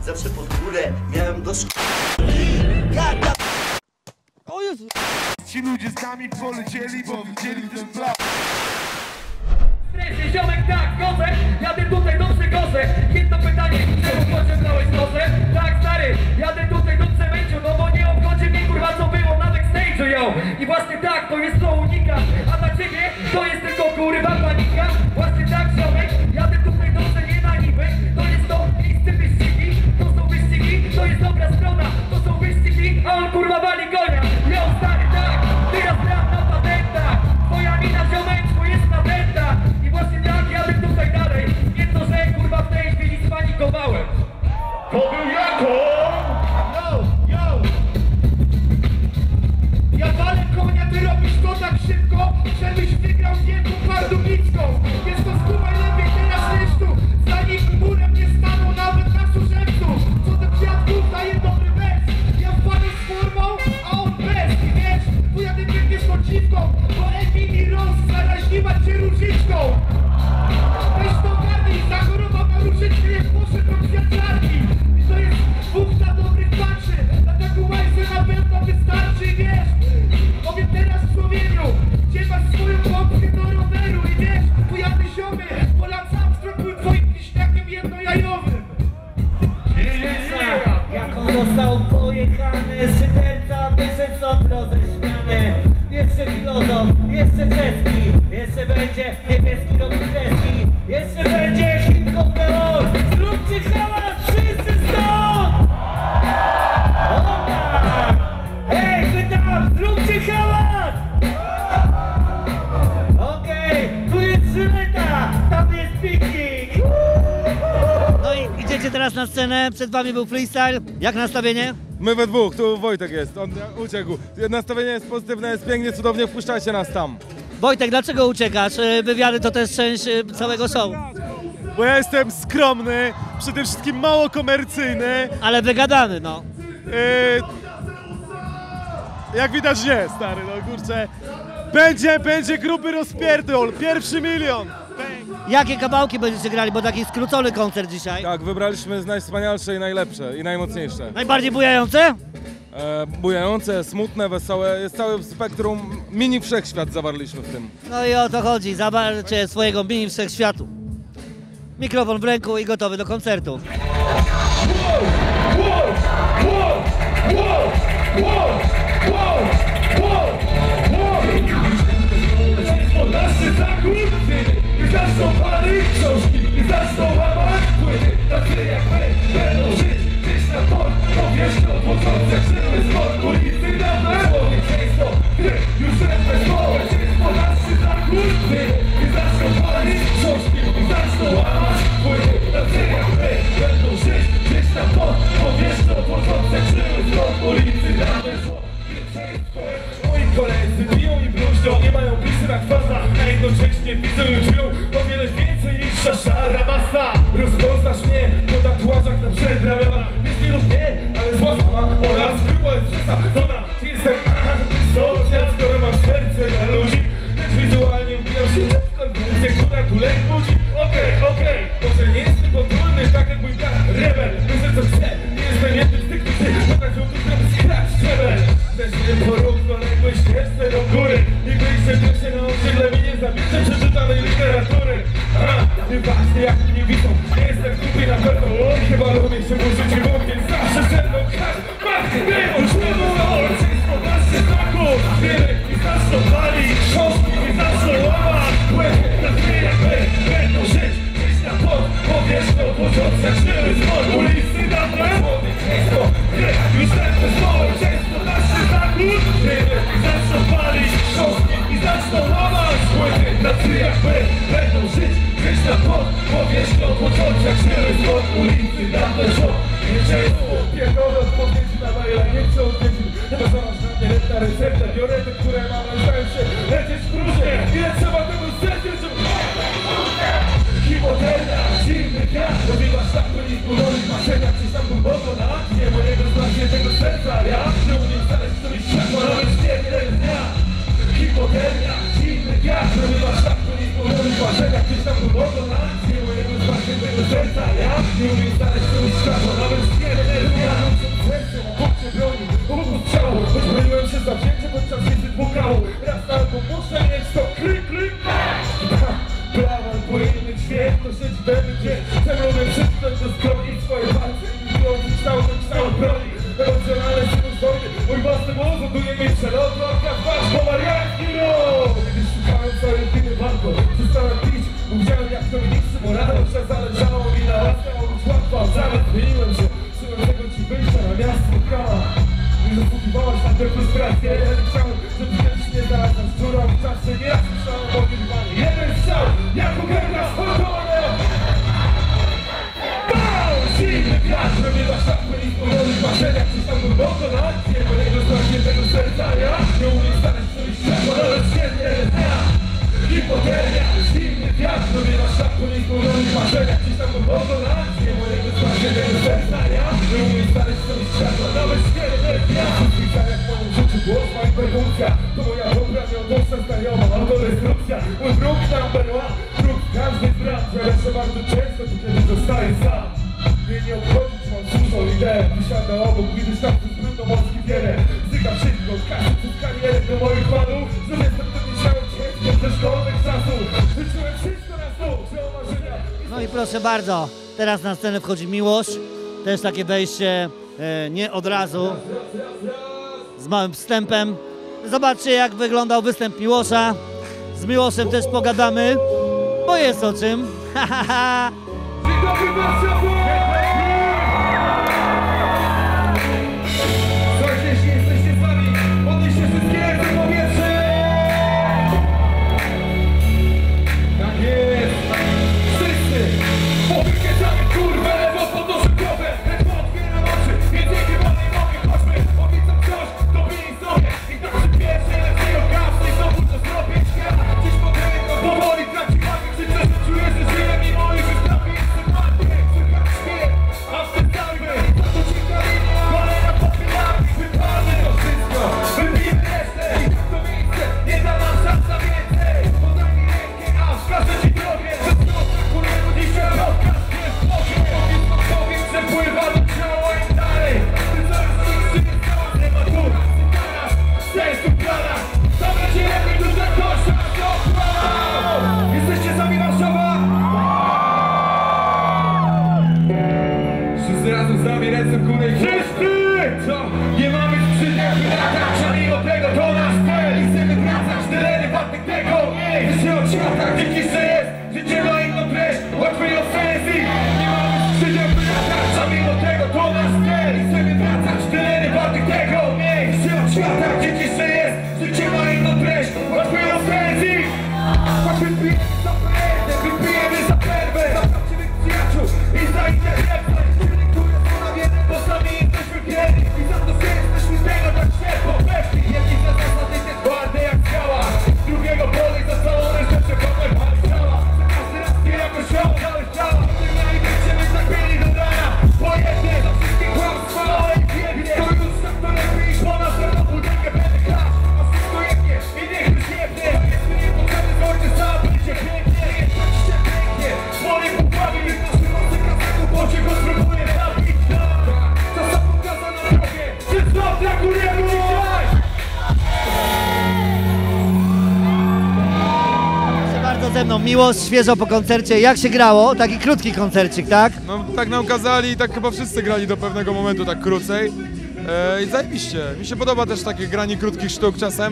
zawsze pod górę, miałem do O Jezu! Ci ludzie z nami polecieli, bo widzieli ten plan. Ziomek, tak, zgodzę, jadę tutaj do Przegorze. Jedno pytanie, czemu pociągnąłeś nosę? Tak, stary, jadę tutaj do Cemenciu, no bo nie obchodzi mnie kurwa co było na backstage'u, yo. I właśnie tak, to jest to unikat, a dla ciebie to jest tylko kurwa panika. Właśnie tak, ziomek, jadę tutaj dobrze, nie na niby. To jest to miejsce wyścigi, to są wyścigi, to jest dobra strona, to są wyścigi, a on kurwa wali konia. Yo, stary, tak, teraz gram na patentach. Twoja mina, ziomeczku, jest na wędach. I właśnie tak, jadę tutaj dalej. Nie to, że kurwa w tej chwili spanikowałem. To był jako! Yo, yo! Ja walę konia, ty robisz to tak szybko, żebyś wygrał z jedną pardubicką. Jest to słuchaj lepiej teraz niż tu. Zanim murem nie stanął nawet na służebcu. Co do kwiatków daje dobry wers. Ja wpadłem z formą, a on bez. I wiesz, pojadę pięknie z końcówką, bo Emily Rose zaraźniła cię różyczką. Weź to garnij, zachorował na różyczkę, jak poszedł do kwiaciarki. I to jest dwóch na dobrych patrzy, na taką łajsę na pewno wystarczy, wiesz. Powiem teraz w Słowieniu, gdzie masz swoją pompkę do roweru. I wiesz, pojadę ziomy, Lance Armstrong był twoim piśniakiem jednojajowym. Jak on został pojechany, szyderca wyszedł stąd roześmiany. Jeszcze filozof, jeszcze czeski, jeszcze będzie niebieski robić kreski. Jeszcze będzie hip-hop neon, zróbcie hałas, wszyscy stąd! O tak! Hej, wy tam, zróbcie hałas! Okej, tu jest żyleta, tam jest piknik! No i idziecie teraz na scenę, przed wami był freestyle. Jak nastawienie? My we dwóch, tu Wojtek jest, on uciekł. Nastawienie jest pozytywne, jest pięknie, cudownie, wpuszczajcie nas tam. Wojtek, dlaczego uciekasz? Wywiady to też część całego show. Bo ja jestem skromny, przede wszystkim mało komercyjny. Ale wygadany, no. Jak widać nie, stary, no kurczę. Będzie gruby rozpierdol, 1 milion. Jakie kawałki będziecie grali, bo taki skrócony koncert dzisiaj. Tak, wybraliśmy z najwspanialsze i najlepsze i najmocniejsze. Najbardziej bujające? Bujające, smutne, wesołe, jest całe spektrum, mini wszechświat zawarliśmy w tym. No i o to chodzi, zobaczcie swojego mini wszechświatu. Mikrofon w ręku i gotowy do koncertu. Nasze zakupy, nie zaczną palić książki, nie zaczną łamać płyty. Tacy jak my będą żyć gdzieś na powierzchni odwodzące krzywy z ulicy dawne. Człowieczeństwo, gdy już ręce społeczeństwo. Nasze zakupy, nie zaczną palić książki, nie zaczną łamać płyty. Tacy jak my będą żyć gdzieś na powierzchni odwodzące krzywy z ulicy dawne. Moi koledzy biją i bluźnią, nie mają pisy na twarzach, a jednocześnie widzą i czują o wiele więcej niż ta szara masa. Rozpoznasz mnie po tatuażach na przedramiona. Jest nie lub nie, ale zła mama oraz grubo jest przesadzona. Jestem sąsiad, skoro mam serce na ludzi, lecz wizualnie wbijam się w konwencję, która tu lek budzi. Okej, może nie jestem potulny, tak jak mój brat rebel. Myślę co chcę, nie jestem jednym z tych, którzy potrafią tu skrać szczebel. Też nie porównanej ścieżce do góry i wyjście się na osiedle mi nie zabierze przeczytanej literatury. Nieważne jak mnie widzą, nie jestem głupi na pewno. Chyba lubię się użyć i mówię, zawsze ze mną matki nie możemy ojczyństwo nasze znaku. Wiele i zaczną palić książki i zaczną łamać płyty. Tacy jak my będą żyć gdzieś na powierzchnią odwodzące krzywy z ulicy dawne. Człowieczeństwo, już ręce społeczeństwo nasze zakłód. Wiele i zaczną palić książki i zaczną łamać płyty. Tacy jak my będą żyć gdzieś na powierzchnią odwodzące krzywy z ulicy dawne. Człowieczeństwo, pierdolę odpowiedzi na maila, nie chcę odpowiedzi. Chyba zamasz na mnie letna recepta, biorę te, które mam, ale stają się lecieć w kruże. Ile trzeba tego serca, żeby... Hipotermia, zimny wiatr, robiłaś tak, to nikt urodzić marzenia, gdzieś tam głęboko na akcie mojego zmarzniętego serca. Ja nie umiem znaleźć sobie światła, nawet nie dnia. Hipotermia, zimny wiatr, robiłaś tak, to nikt urodzić marzenia, gdzieś tam głęboko na akcie mojego zmarzniętego serca. Ja nie umiem znaleźć sobie światła, nawet zostaję sam. Mnie nie obchodzić, mam słuszną ideę. Wysiadę obok, widzisz tam przez brudno morski wiele. Zykam wszystko, kasy przez karierę do moich panów. Że jestem tym ciałem ciężko ze szkolnych czasów. Wyczułem wszystko na stół, że o marzeniach. No i proszę bardzo, teraz na scenę wchodzi Miłosz. Też takie wejście nie od razu, z małym wstępem. Zobaczcie, jak wyglądał występ Miłosza. Z Miłoszem też pogadamy, bo jest o czym. Dzień dobry, Warszawa! Słuchajcie, jeśli jesteście z nami, podnieście wszystkie ręce w powietrze! Tak jest! Wszyscy! Powykręcamy kurwę, lewo podnoszę głowę, ledwo otwieram oczy, więcej chyba nie mogę, chodźmy, obiecam coś, to byli sobie. I tak przy pierwszej lepszej okazji, znowu to zrobię świat. Dziś podejdę, powoli traci wagę, krzyczę, że czuję, że żyję mimo ich wystawy. A w tym tarby, to ci kaliny, kolejna popylami, wypalmy to wszystko, wypijmy resztę. I tak to miejsce, nie da nam szans na więcej. Podaj mi rękę, a wskażę ci drogę. Że znów kurego dzisiaj podcast jest w bokiem. Powiedz wam powiem, że pływa do ciała i dalej. Ty co już niszczy, nie stała, nie ma tu. Teraz, sensu plana, zabrać lepiej duża kosza, to wow! Jesteście sami Warszawa? Wszyscy razem z nami, ręce w górę i wszyscy! Co? Nie mamy skrzydeł, latać, a mimo tego to nasz cel. I chcemy wracać, tereny wartych tego. Myślę o światach, gdzie ciszę jest, życie ma inną treść, łatwej ofensji. Nie mamy skrzydeł, latać, a mimo tego to nasz cel. I chcemy wracać, tereny wartych tego. Myślę o światach, gdzie ciszę jest, życie ma inną treść, łatwej ofensji. Choć wypijemy za perdę, wypijemy za perwę, za prawdziwych przyjaciół i za internet. Bo sami jesteśmy biedni i za to, że jesteśmy tego tak ślepo weszli. Jedni za zasady jest twarde jak skała, drugiego boli za całą resztę przekonać ciała. Że każdy raz nie jako siała, ale ciała. Potem ja i będziemy tak byli do rana. Pojednie za wszystkie kłamstwa, ale i biednie. To już tak to lepiej i po nas na budynkę będę klacz. A wszystko jednie i niech już jebnie. Jest mi niepotrzebny z ojca sam, będzie pięknie. Jest tak się pięknie, boli po głowie. Niech nasz mocny kasetu, bo cię go spróbuję zabić. Czasem pokazano drogę, że znów brakujemy dzisiaj! Proszę bardzo, ze mną Miłosz, świeżo po koncercie. Jak się grało? Taki krótki koncercik, tak? No tak nam kazali i tak chyba wszyscy grali do pewnego momentu, tak krócej. I zajebiście. Mi się podoba też takie granie krótkich sztuk czasem,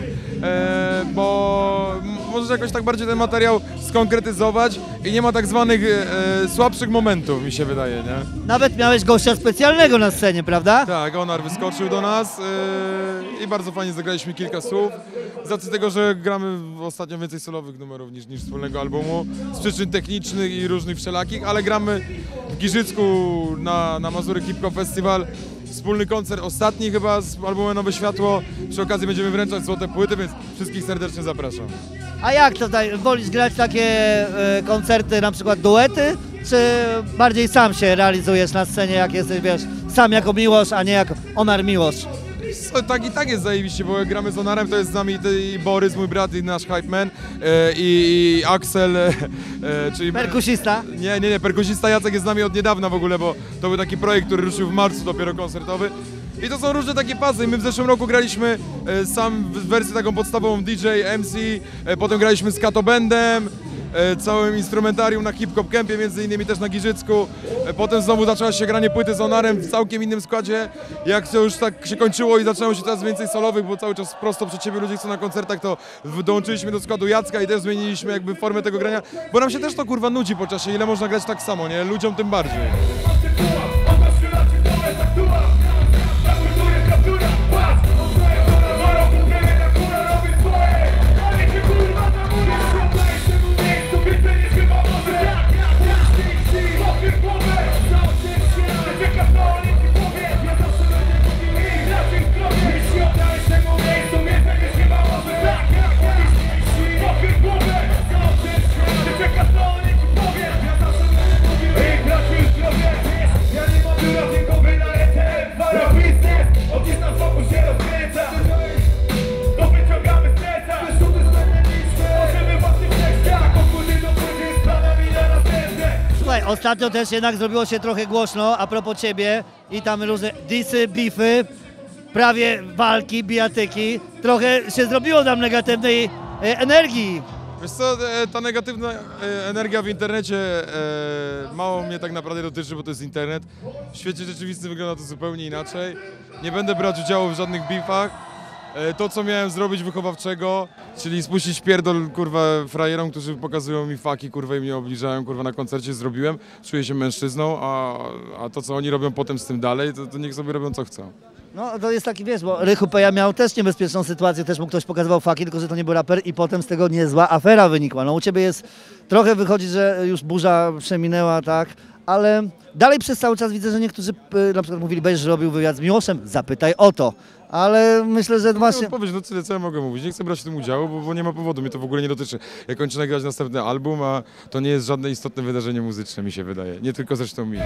bo możesz jakoś tak bardziej ten materiał skonkretyzować i nie ma tak zwanych słabszych momentów, mi się wydaje, nie? Nawet miałeś gościa specjalnego na scenie, prawda? Tak, Onar wyskoczył do nas i bardzo fajnie zagraliśmy kilka słów. Z racji tego, że gramy ostatnio więcej solowych numerów niż wspólnego albumu, z przyczyn technicznych i różnych wszelakich, ale gramy w Giżycku na Mazury Hip Hop Festival. Wspólny koncert, ostatni chyba z albumem Nowe Światło. Przy okazji będziemy wręczać złote płyty, więc wszystkich serdecznie zapraszam. A jak to tutaj? Wolisz grać takie koncerty, na przykład duety? Czy bardziej sam się realizujesz na scenie, jak jesteś, wiesz, sam jako Miłosz, a nie jako Onar Miłosz? Tak jest zajebiście, bo jak gramy z Onarem, to jest z nami i Borys, mój brat, i nasz hype man, i Axel, czyli... Perkusista? Nie, perkusista Jacek jest z nami od niedawna w ogóle, bo to był taki projekt, który ruszył w marcu dopiero koncertowy. I to są różne takie fazy. My w zeszłym roku graliśmy sam w wersję taką podstawową DJ, MC, potem graliśmy z Kato Bandem, całym instrumentarium na Hip Hop Campie, między innymi też na Giżycku. Potem znowu zaczęło się granie płyty z Onarem w całkiem innym składzie. Jak to już tak się kończyło i zaczęło się coraz więcej solowych, bo cały czas prosto przed siebie ludzie chcą na koncertach, to dołączyliśmy do składu Jacka i też zmieniliśmy jakby formę tego grania, bo nam się też to kurwa nudzi po czasie, ile można grać tak samo, nie? Ludziom tym bardziej. Ej, bracie, już ostatnio też jednak zrobiło się trochę głośno a propos ciebie i tam różne disy, beefy, prawie walki, bijatyki. Trochę się zrobiło tam negatywnej energii. Wiesz co, ta negatywna energia w internecie mało mnie tak naprawdę dotyczy, bo to jest internet. W świecie rzeczywistym wygląda to zupełnie inaczej. Nie będę brać udziału w żadnych beefach. To, co miałem zrobić wychowawczego, czyli spuścić pierdol, kurwa, frajerom, którzy pokazują mi faki, kurwa, i mnie obliżają, kurwa, na koncercie zrobiłem. Czuję się mężczyzną, a to, co oni robią potem z tym dalej, to niech sobie robią, co chcą. No to jest taki, wiesz, bo Rychu Peja miał też niebezpieczną sytuację, też mu ktoś pokazywał faki, tylko że to nie był raper i potem z tego niezła afera wynikła. No u ciebie jest, trochę wychodzi, że już burza przeminęła, tak, ale dalej przez cały czas widzę, że niektórzy na przykład mówili, będziesz robił wywiad z Miłoszem, zapytaj o to. Ale myślę, że właśnie... Odpowiedź, no tyle, co ja mogę mówić. Nie chcę brać w tym udziału, bo nie ma powodu, mnie to w ogóle nie dotyczy. Ja kończę nagrywać następny album, a to nie jest żadne istotne wydarzenie muzyczne, mi się wydaje. Nie tylko zresztą mi.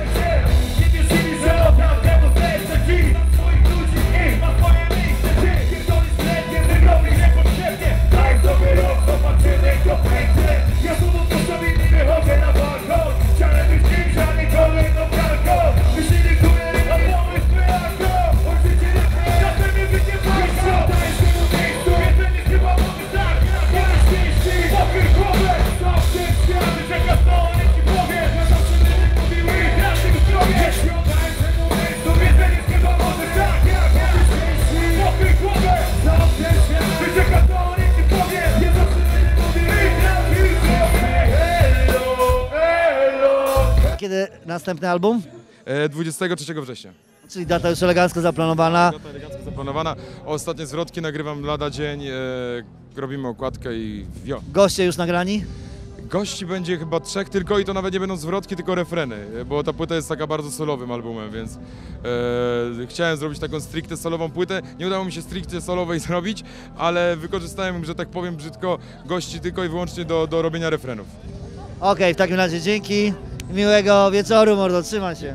Kiedy następny album? 23 września. Czyli data już elegancko zaplanowana. Data elegancko zaplanowana. Ostatnie zwrotki nagrywam lada dzień, robimy okładkę i wio. Goście już nagrani? Gości będzie chyba 3 tylko i to nawet nie będą zwrotki, tylko refreny, bo ta płyta jest taka bardzo solowym albumem, więc chciałem zrobić taką stricte solową płytę. Nie udało mi się stricte solowej zrobić, ale wykorzystałem, że tak powiem brzydko, gości tylko i wyłącznie do robienia refrenów. Okej, w takim razie dzięki. Miłego wieczoru, mordo, trzymaj się.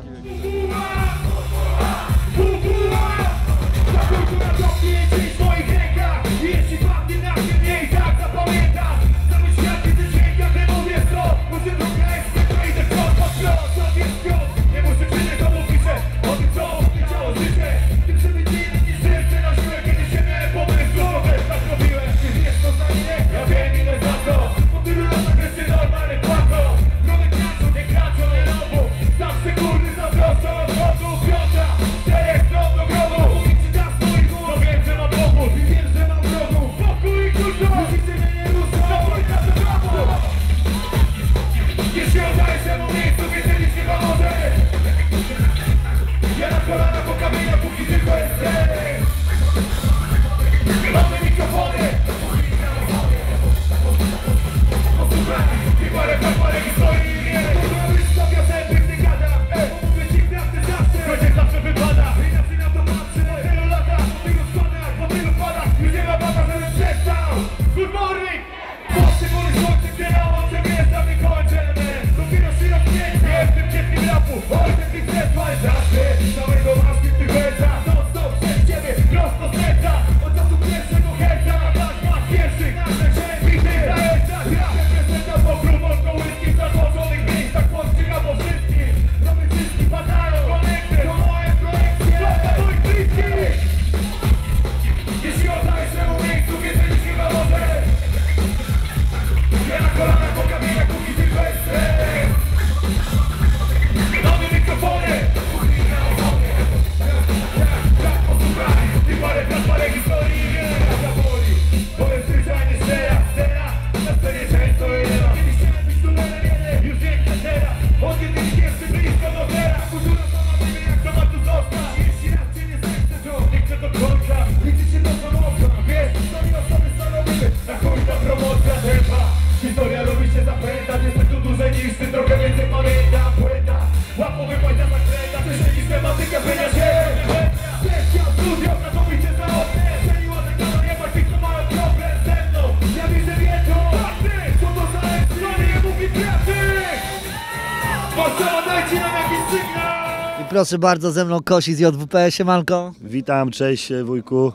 I proszę bardzo, ze mną Kosi z JWP, siemanko. Witam, cześć wujku.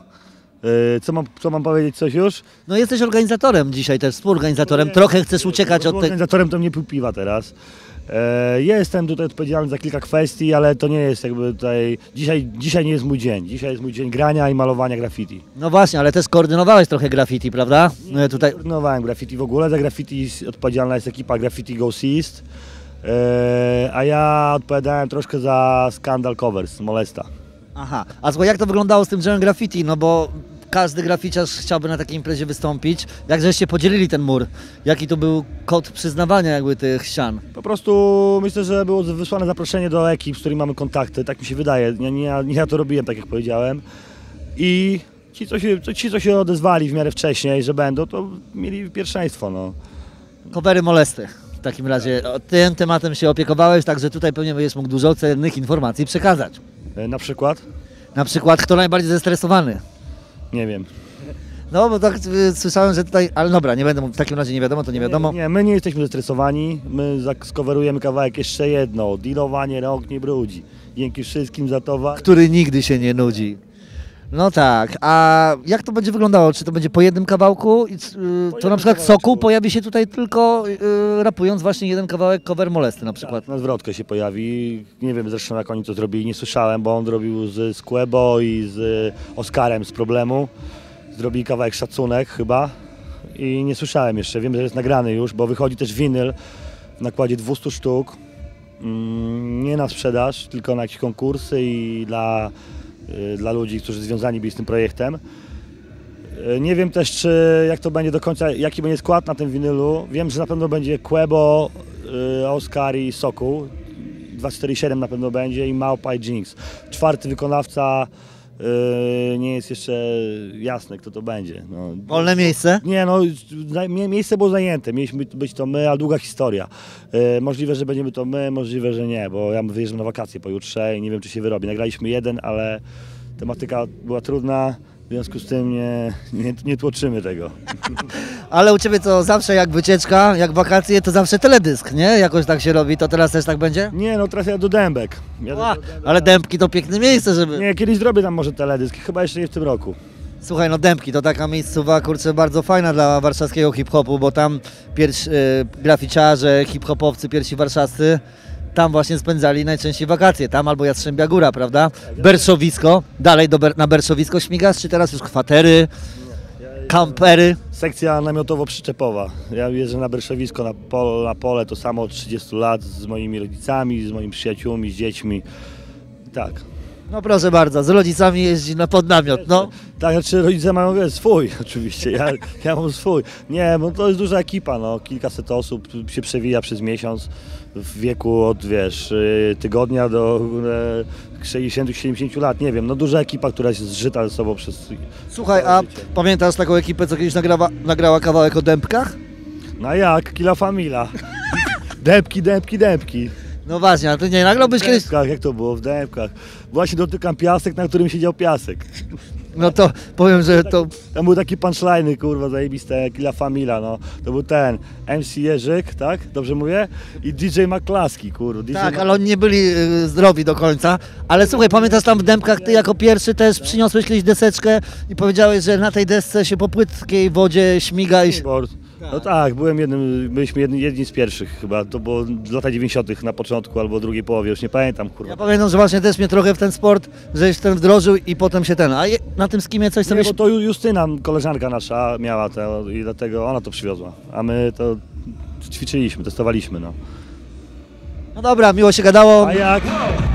Co mam powiedzieć, coś już? No jesteś organizatorem dzisiaj też, współorganizatorem, trochę chcesz uciekać od tego. Organizatorem to mnie pił piwa teraz. Jestem tutaj odpowiedzialny za kilka kwestii, ale to nie jest jakby tutaj... Dzisiaj nie jest mój dzień. Dzisiaj jest mój dzień grania i malowania graffiti. No właśnie, ale też koordynowałeś trochę graffiti, prawda? Tutaj... Koordynowałem graffiti w ogóle. Za graffiti odpowiedzialna jest ekipa Graffiti Goes East, a ja odpowiadałem troszkę za Skandal Covers, Molesta. Aha, a słuchaj, jak to wyglądało z tym drzewem graffiti? No bo każdy graficiarz chciałby na takiej imprezie wystąpić. Jak żeście podzielili ten mur? Jaki to był kod przyznawania jakby tych ścian? Po prostu myślę, że było wysłane zaproszenie do ekip, z którymi mamy kontakty, tak mi się wydaje. Nie ja to robiłem, tak jak powiedziałem. I ci, co się odezwali w miarę wcześniej, że będą, to mieli pierwszeństwo. No. Covery Molesty. W takim razie tym tematem się opiekowałeś, także tutaj pewnie będziesz mógł dużo cennych informacji przekazać. Na przykład? Na przykład, kto najbardziej zestresowany? Nie wiem. No, bo tak słyszałem, że tutaj... Ale dobra, nie będę, w takim razie nie wiadomo, to nie wiadomo. Nie, my nie jesteśmy zestresowani. My skoverujemy kawałek jeszcze jedno. Dealowanie rąk nie brudzi. Dzięki wszystkim za towar. Który nigdy się nie nudzi. No tak, a jak to będzie wyglądało? Czy to będzie po jednym kawałku? To na przykład Sokół pojawi się tutaj tylko rapując właśnie jeden kawałek cover Molesty na przykład. Na zwrotkę się pojawi. Nie wiem zresztą jak oni to zrobili. Nie słyszałem, bo on zrobił z Quebo i z Oskarem z Problemu. Zrobili kawałek Szacunek chyba. I nie słyszałem jeszcze. Wiem, że jest nagrany już, bo wychodzi też winyl w nakładzie 200 sztuk. Nie na sprzedaż, tylko na jakieś konkursy i dla ludzi, którzy związani byli z tym projektem. Nie wiem też, czy jak to będzie do końca, jaki będzie skład na tym winylu. Wiem, że na pewno będzie Quebo, Oscar i Sokół. 247 na pewno będzie i Małpa i Jinx. Czwarty wykonawca nie jest jeszcze jasne, kto to będzie. No. Wolne miejsce? Nie, no miejsce było zajęte. Mieliśmy być to my, a długa historia. Możliwe, że będziemy to my, możliwe, że nie, bo ja wyjeżdżam na wakacje pojutrze i nie wiem, czy się wyrobi. Nagraliśmy jeden, ale tematyka była trudna, w związku z tym nie tłoczymy tego. Ale u Ciebie to zawsze jak wycieczka, jak wakacje, to zawsze teledysk, nie? Jakoś tak się robi, to teraz też tak będzie? Nie, no teraz ja do Dębek. Ale Dębki to piękne miejsce, żeby... Nie, kiedyś zrobię tam może teledysk, chyba jeszcze nie w tym roku. Słuchaj, no Dębki to taka miejscowa, kurczę, bardzo fajna dla warszawskiego hip-hopu, bo tam graficiarze, hip-hopowcy, pierwsi warszawscy, tam właśnie spędzali najczęściej wakacje, tam albo Jastrzębia Góra, prawda? Berszowisko, dalej na Berszowisko śmigasz, czy teraz już kwatery, kampery? Sekcja namiotowo-przyczepowa. Ja jeżdżę na Berszowisko, na pole, to samo od 30 lat z moimi rodzicami, z moimi przyjaciółmi, z dziećmi. Tak. No proszę bardzo, z rodzicami jeździ na podnamiot, no. Tak, znaczy rodzice mają swój oczywiście, ja mam swój. Nie, bo to jest duża ekipa, no, kilkaset osób się przewija przez miesiąc w wieku od, tygodnia do 60-70 lat, nie wiem, no duża ekipa, która jest zżyta ze sobą przez... Słuchaj, a pamiętasz taką ekipę, co kiedyś nagrała kawałek o dębkach? No jak, Killa Famila. Dębki. No właśnie, a ty nie nagrałbyś kiedyś... W dębkach, jak to było, w dębkach. Właśnie dotykam piasek, na którym siedział piasek. No to powiem, że to... Tam były takie punchline'y, kurwa, zajebiste, Killa Famila, no. To był ten MC Jerzyk, tak? Dobrze mówię? I DJ McClaski, kurwa. Tak, ale oni nie byli zdrowi do końca. Ale słuchaj, pamiętasz tam w Dębkach, ty jako pierwszy też przyniosłeś kiedyś deseczkę i powiedziałeś, że na tej desce się po płytkiej wodzie śmiga i... No tak, byliśmy jedni z pierwszych chyba, to było lata 90. na początku albo drugiej połowie, już nie pamiętam, kurwa. Ja pamiętam, że właśnie też mnie trochę w ten sport, żeś ten wdrożył i potem się a na tym skimie coś sobie... Nie, bo to Justyna, koleżanka nasza, miała to i dlatego ona to przywiozła, a my to ćwiczyliśmy, testowaliśmy, no. No dobra, miło się gadało. A jak? Ja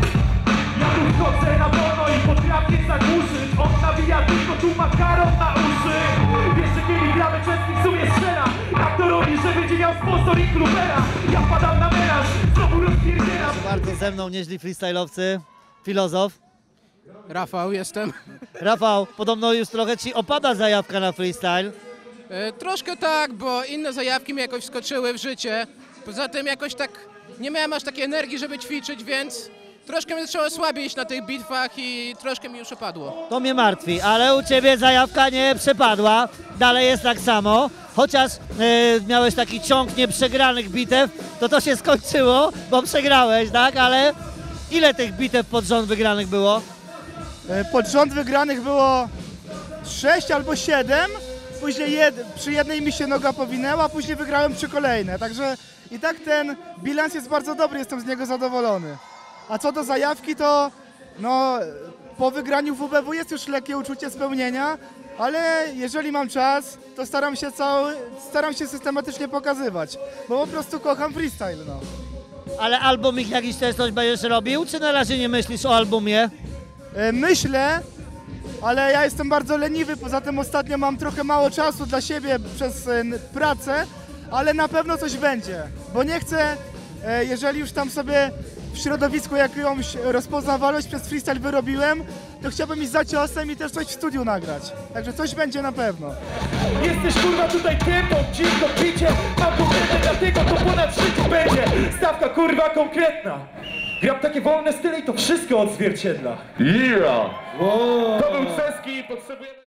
tu wchodzę na wolno i potrafię zagłuszyć. On nawija tylko tu makaron na uszy. Wiesz, że kiedy gramy czesny sumie strzela. Jak to robi, że będzie miał sponsor i klubera. Ja padam na menaż, znowu rozpierdzielam. Bardzo ze mną nieźli freestyle'owcy, filozof. Rafał jestem. Rafał, podobno już trochę ci opada zajawka na freestyle. Troszkę tak, bo inne zajawki mi jakoś wskoczyły w życie. Poza tym jakoś tak nie miałem aż takiej energii, żeby ćwiczyć, więc troszkę mi zaczęło słabiej iść na tych bitwach i troszkę mi już opadło. To mnie martwi, ale u Ciebie zajawka nie przepadła, dalej jest tak samo, chociaż miałeś taki ciąg nieprzegranych bitew, to się skończyło, bo przegrałeś, tak? Ale ile tych bitew pod rząd wygranych było? Pod rząd wygranych było 6 albo 7, później przy jednej mi się noga powinęła, później wygrałem 3 kolejne, także i tak ten bilans jest bardzo dobry, jestem z niego zadowolony. A co do zajawki, to no, po wygraniu WBW jest już lekkie uczucie spełnienia, ale jeżeli mam czas, to staram się systematycznie pokazywać, bo po prostu kocham freestyle, no. Ale album ich jakiś też coś będziesz robił, czy na razie nie myślisz o albumie? Myślę, ale ja jestem bardzo leniwy, poza tym ostatnio mam trochę mało czasu dla siebie przez pracę, ale na pewno coś będzie, bo nie chcę, jeżeli już tam sobie w środowisku jakąś rozpoznawalność przez freestyle wyrobiłem, to chciałbym iść za ciosem i też coś w studiu nagrać, także coś będzie na pewno. Jesteś kurwa tutaj typą, dziwko picie, mam konkretne dlatego to ponad życiu będzie. Stawka kurwa konkretna. Gram takie wolne style i to wszystko odzwierciedla. To był Czeski i potrzebujemy...